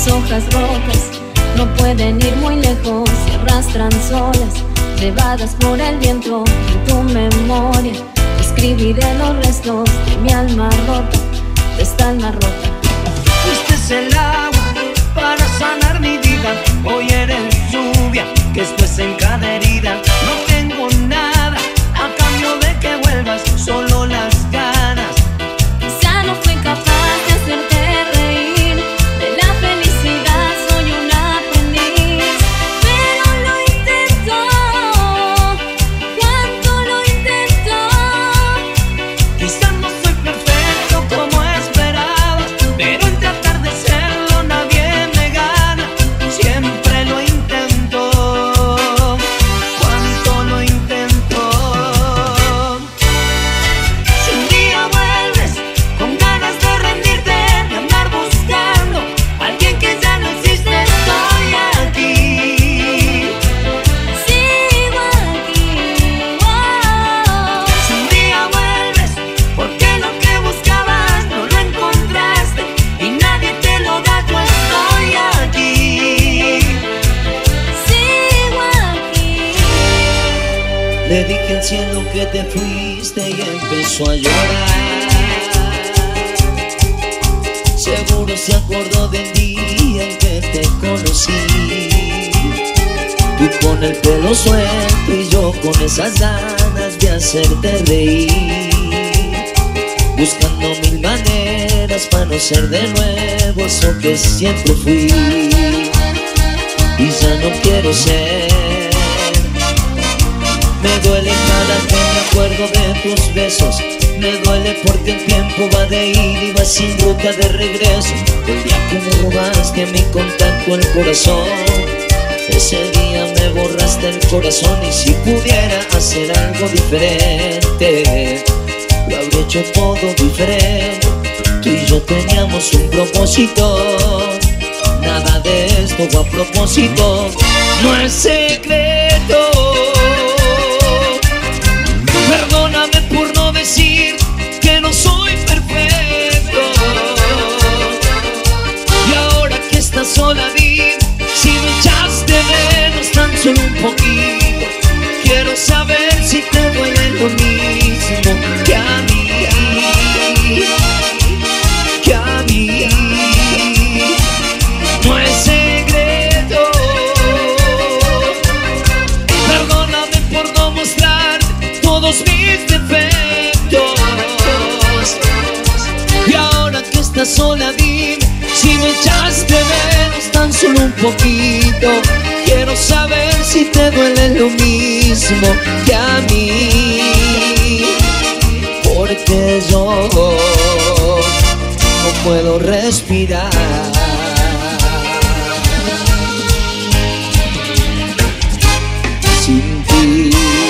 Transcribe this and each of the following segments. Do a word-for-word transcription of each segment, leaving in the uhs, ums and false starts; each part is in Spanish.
las hojas rojas no pueden ir muy lejos, se arrastran solas, llevadas por el viento en tu memoria. Escribiré los restos de mi alma rota, de esta alma rota. Fuiste el agua para sanar mi vida, hoy eres lluvia que después en cada herida. No tengo nada a cambio de que vuelvas, solo las ganas. Quizá no fui capaz de hacerte reír, de la felicidad soy un aprendiz, pero lo intento, cuánto lo intento. Quizá no soy perfecto como esperabas, pero en tratar de serlo nadie me gana. Siempre lo intento, cuánto lo intento. Si un día vuelves con ganas de rendirte, de andar buscando a alguien que ya no existe, estoy aquí. Sigo aquí, wow. Si un día vuelves porque lo que buscabas no lo encontraste y nadie te lo da, yo estoy aquí. Sigo aquí. Le dije al cielo que te fuiste y empezó a llorar. Seguro se acordó del día en que te conocí. Tú con el pelo suelto y yo con esas ganas de hacerte reír, buscando mil maneras para no ser de nuevo eso que siempre fui. Y ya no quiero ser. Me duele cada que me acuerdo de tus besos, me duele porque el tiempo va de ida y va sin ruta de regreso. El día que me robaste mi contacto el corazón, ese día me borraste el corazón. Y si pudiera hacer algo diferente, lo habría hecho todo diferente. Tú y yo teníamos un propósito, nada de esto fue a propósito. No es secreto. Perdóname por no decir que no soy perfecto. Y ahora que estás sola, dime si me echaste menos tan solo un poquito. Quiero saber si te duele lo mismo que a mí, que a mí. No es secreto. Perdóname por no mostrar todos mis defectos. Y ahora que estás sola, dime si me echaste menos tan solo un poquito. Quiero saber si te duele lo mismo que a mí, porque yo no puedo respirar sin ti.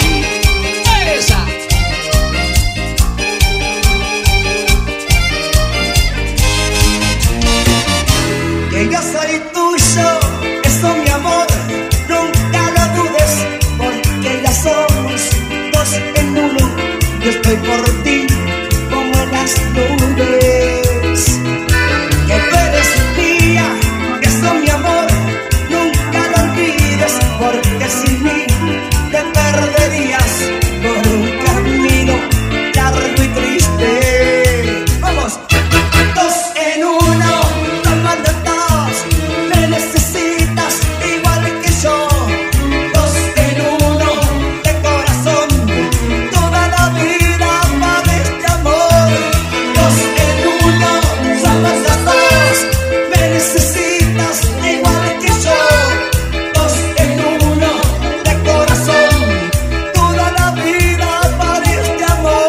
Que yo soy tuyo, eso mi amor, nunca lo dudes, porque ya somos dos en uno. Yo estoy por ti como en las nubes. Que tú eres mía, eso mi amor, nunca lo olvides, porque sin mí te perderías por un camino largo y triste. Vamos, dos en uno, tomando dos, me necesitas igual que yo. Dos en uno, de corazón, toda la vida para este amor. Dos en uno, somos los dos, me necesitas igual que yo. Dos en uno, de corazón, toda la vida para este amor.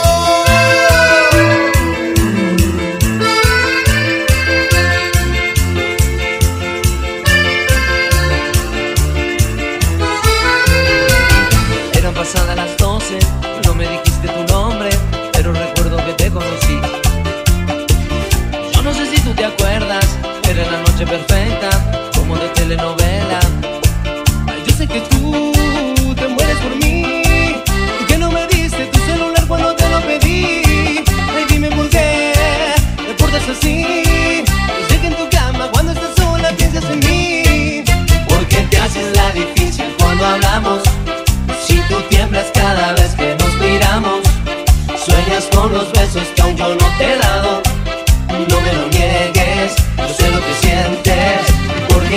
Eran pasadas las doce, no me dijiste tu nombre, pero recuerdo que te conocí. Yo no sé si tú te acuerdas, era la noche perfecta, como de telenovela. Ay, yo sé que tú te mueres por mí, y que no me diste tu celular cuando te lo pedí. Ay, dime por qué te portas así. Yo sé que en tu cama cuando estás sola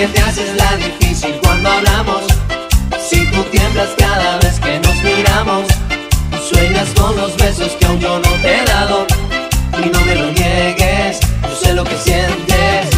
que te haces la difícil cuando hablamos. Si tú tiemblas cada vez que nos miramos, sueñas con los besos que aún yo no te he dado. Y no me lo niegues, yo sé lo que sientes.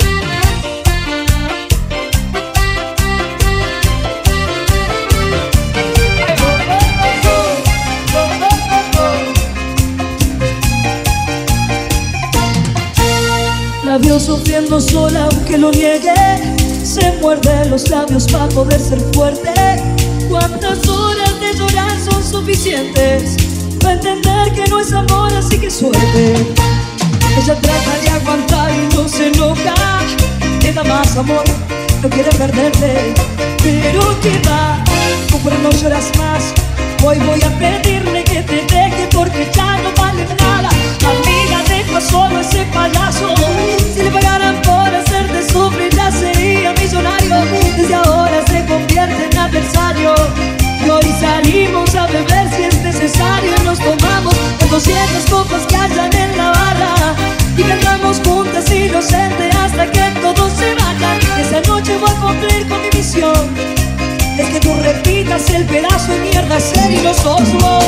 La vio sufriendo sola aunque lo niegue. Se muerde los labios para poder ser fuerte. ¿Cuántas horas de llorar son suficientes para entender que no es amor, así que suerte? Ella trata de aguantar y no se enoja. Le da más amor, no quiere perderte. Pero que va, como no lloras más. Hoy voy a pedirle que te deje porque ya no vale nada. Amiga, deja solo ese payaso. Si le pagaran por hacerte sufrir ya sería millonario. Desde ahora se convierte en adversario. Y hoy salimos a beber si es necesario. Nos tomamos las doscientas copas que hayan en la barra y cantamos juntas inocente hasta que todos se vayan. Esa noche voy a cumplir con mi misión. Es que tú repitas el pedazo de mierda ser y los otros.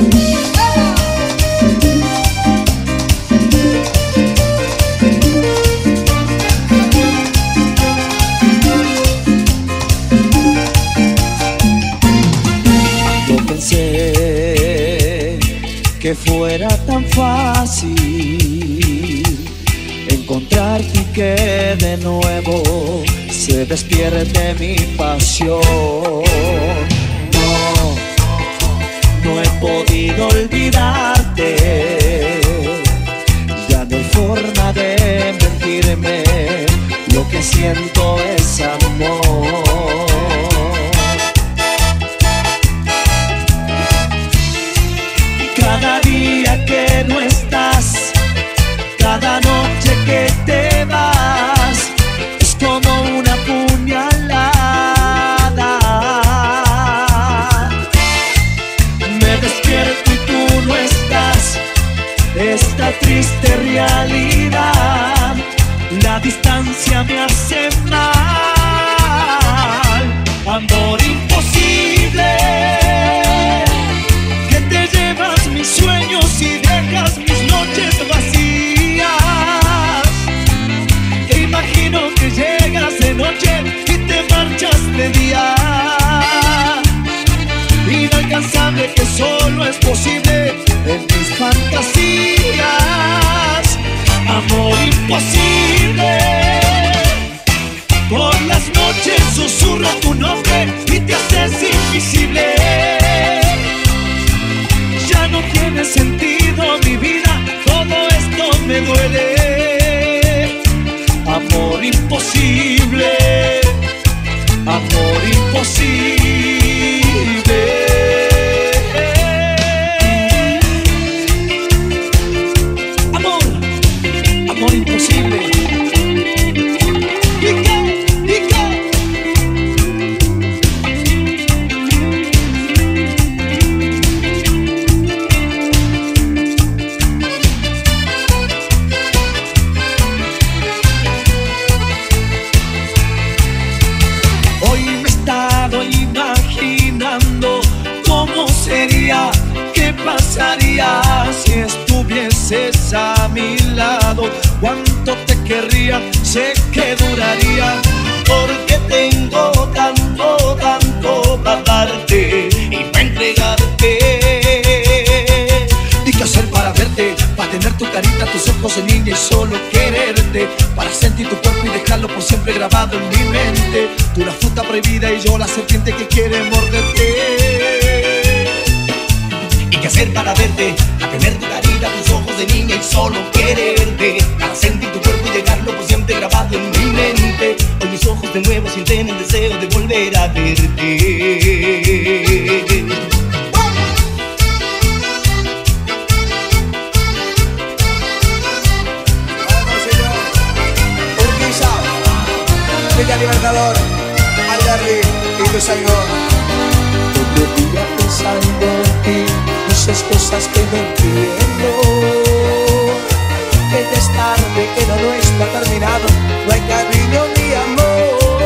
Yo pensé que fuera tan fácil encontrarte y que de nuevo se despierte mi pasión. No, no he podido olvidarte. Ya no hay forma de mentirme. Lo que siento es amor. Cada día que no estás, cada noche que te vas, es como una puñalada. Me despierto y tú no estás. Esta triste realidad, la distancia me hace mal. Amor imposible, que te llevas mis sueños y dejas mis noches vacías. E imagino que llegas de noche y te marchas de día. Inalcanzable que solo es posible en mis fantasías. Amor imposible. Por las noches susurro tu nombre y te haces invisible. Ya no tiene sentido mi vida, todo esto me duele. Amor imposible, amor imposible. Amor, amor imposible. ¿Y qué? ¿Y qué? Hoy me he estado imaginando cómo sería, qué pasaría si estuvieses a mi lado. Cuánto te querría, sé que duraría, porque tengo tanto, tanto para darte y para entregarte. ¿Y qué hacer para verte? Para tener tu carita, tus ojos de niña y solo quererte. Para sentir tu cuerpo y dejarlo por siempre grabado en mi mente. Tú la fruta prohibida y yo la serpiente que quiere morderte. ¿Y qué hacer para verte? Para tener tu carita, tus ojos de niña y solo quererte. Para sentir tu cuerpo y dejarlo por siempre grabado en mi mente. Hoy mis ojos de nuevo sienten el deseo de volver a verte. Villa Libertador, Algarri y Luis Aigón. Todo el día pensando en ti, muchas cosas que no entiendo. Que ya es tarde, que lo nuestro ha terminado. No hay cariño ni amor.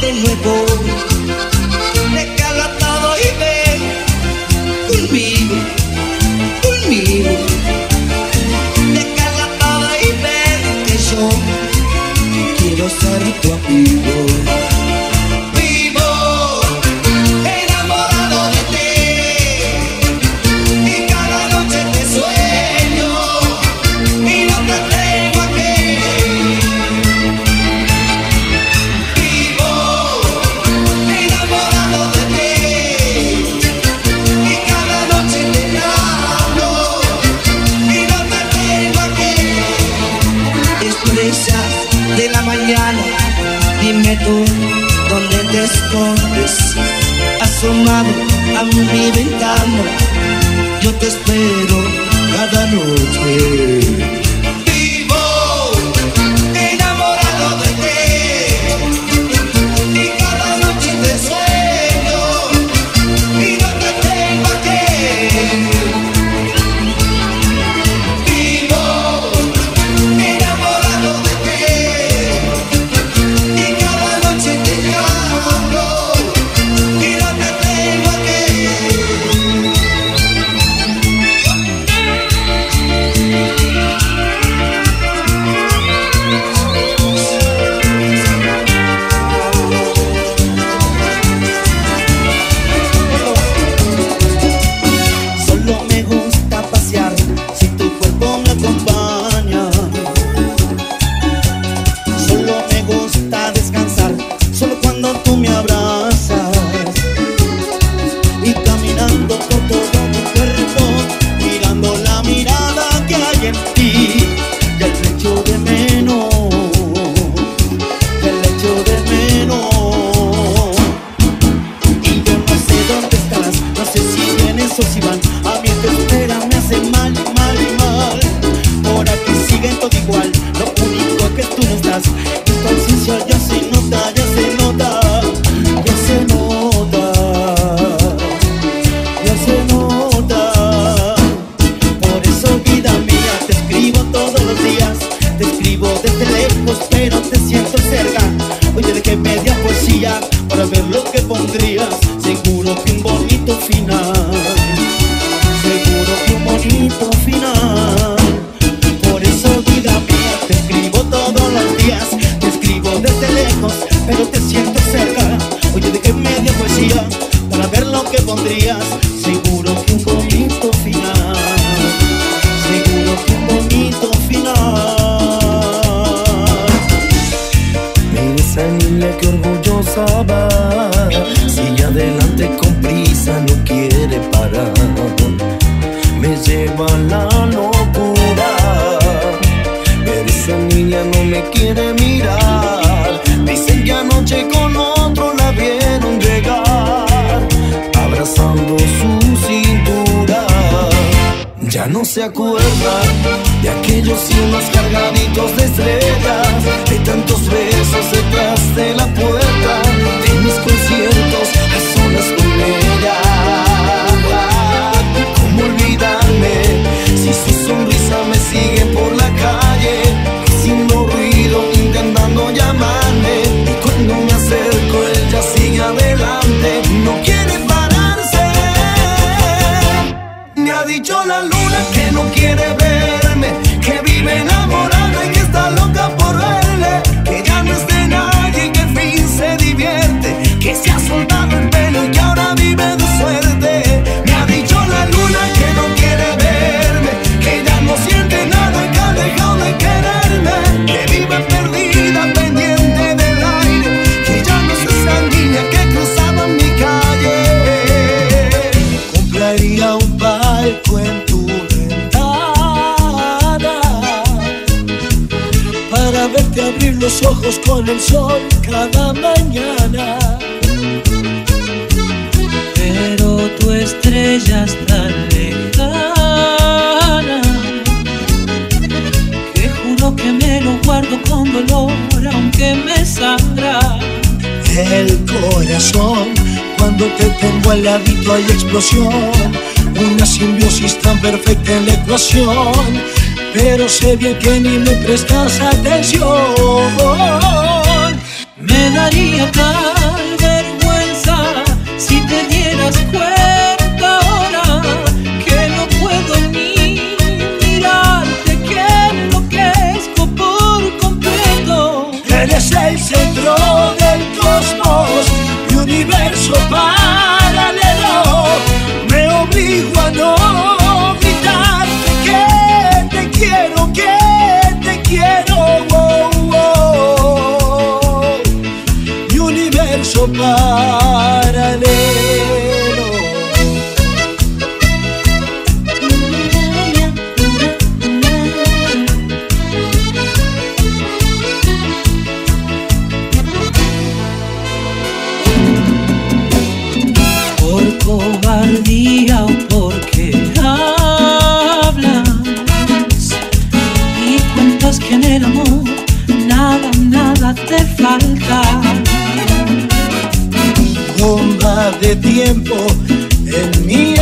de nuevo. Déjalo todo y ven conmigo, conmigo. Déjalo todo y ven que yo quiero ser tu amigo. Vivo enamorado de ti y cada noche te sueño y no te tengo aquí. Vivo enamorado de ti y cada noche te hablo y no te tengo aquí. Estrellas de la mañana, dime tú dónde te escondes, asomado a mi ventana, yo te espero cada noche. Vivo enamorado de ti y cada noche te sueño y no te tengo aquí. Vivo enamorado de ti y cada noche te hablo y no te tengo aquí. Solo me gusta pasear si tu cuerpo me acompaña. Solo me gusta descansar solo cuando tú me abrazas. Y caminando por todo mi cuerpo, mirando la mirada que hay en ti. Y el echo de menos, el echo de menos. Y yo no sé dónde estás, no sé si vienes o si van. A mí te espera me hace mal, mal, mal. Por aquí siguen todo igual, lo único es que tú no estás. Tu ausencia ya se nota, ya se nota, ya se nota, ya se nota. Por eso, vida mía, te escribo todos los días. Te escribo desde lejos, pero te siento cerca. Oye, dejé media poesía para ver lo que pondrías. Seguro que un bonito final, seguro que un bonito final. Por eso, vida mía, te escribo todos los días. Te escribo desde lejos, pero te siento cerca. Oye, dejé media poesía para ver lo que pondrías. Seguro que un bonito final, seguro que un bonito final. Esa niña que orgullosa va, sigue adelante con prisa, no quiere parar. Me lleva a la locura, pero esa niña no me quiere mirar. Dicen que anoche con otro la vieron llegar, abrazando su cintura. Ya no se acuerda de aquellos cielos cargaditos de estrellas, de tantos besos detrás de la puerta, de mis conciertos a solas con ella. ¿Cómo olvidarme si su sonrisa me sigue por la calle, haciendo ruido, intentando llamarme? Y cuando me acerco ella sigue adelante, no quiere pararse. Me ha dicho la luna que no quiere verme, que vive enamorada y que está loca por verle, que ya no es de nadie y que al fin se divierte, que se ha soltado el pelo y que ahora vive de suerte. Me ha dicho la luna que no quiere verme, que ya no siente nada y que ha dejado de quererme, que vive perdida pendiente del aire, que ya no es esa niña que cruzaba mi calle. Compraría un palco en tu ventana para verte abrir los ojos con el sol cada mañana. Pero tu estrella es tan lejana que juro que me lo guardo con dolor, aunque me sangra el corazón. Cuando te tengo al ladito hay explosión, una simbiosis tan perfecta en la ecuación. Pero sé bien que ni me prestas atención. Me daría tal vergüenza si te dieras cuenta ahora que no puedo ni mirarte, que enloquezco por completo. Eres el centro del cosmos, mi universo paralelo. Me obligo a no gritarte que te quiero, que te quiero. Oh, oh, oh. Mi universo paralelo. Por cobardía o porque hablas y cuentas que en el amor nada, nada te falta. Bomba de tiempo en mi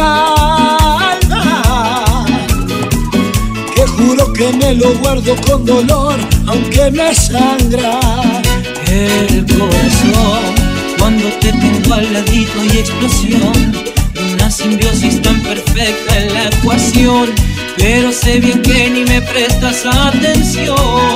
alma, que juro que me lo guardo con dolor, aunque me sangra el corazón cuando te tengo al ladito y explosión. Una simbiosis tan perfecta en la ecuación, pero sé bien que ni me prestas atención.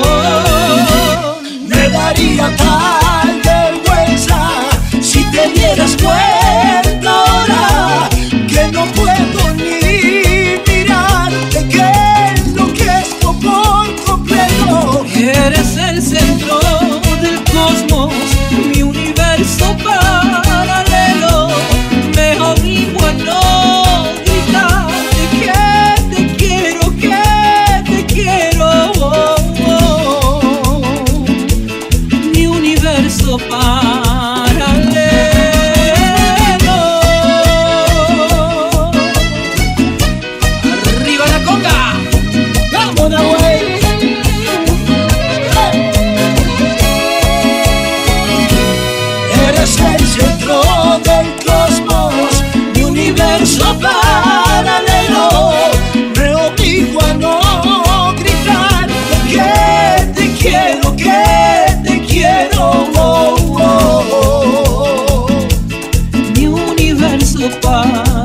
Me daría tal vergüenza si te dieras cuenta ahora que no puedo ni mirarte, que enloquezco por completo. Eres el centro del cosmos, mi universo paralelo. Me obligo a no gritarte que te quiero, que te quiero. Oh, oh, oh. Mi universo paralelo. ¡Arriba la conga! ¡Vamos, Nahuel! Eres el centro del cosmos, mi universo paralelo. Me obligo a no gritar que te quiero, que te quiero. Oh, oh, oh. Mi universo paralelo.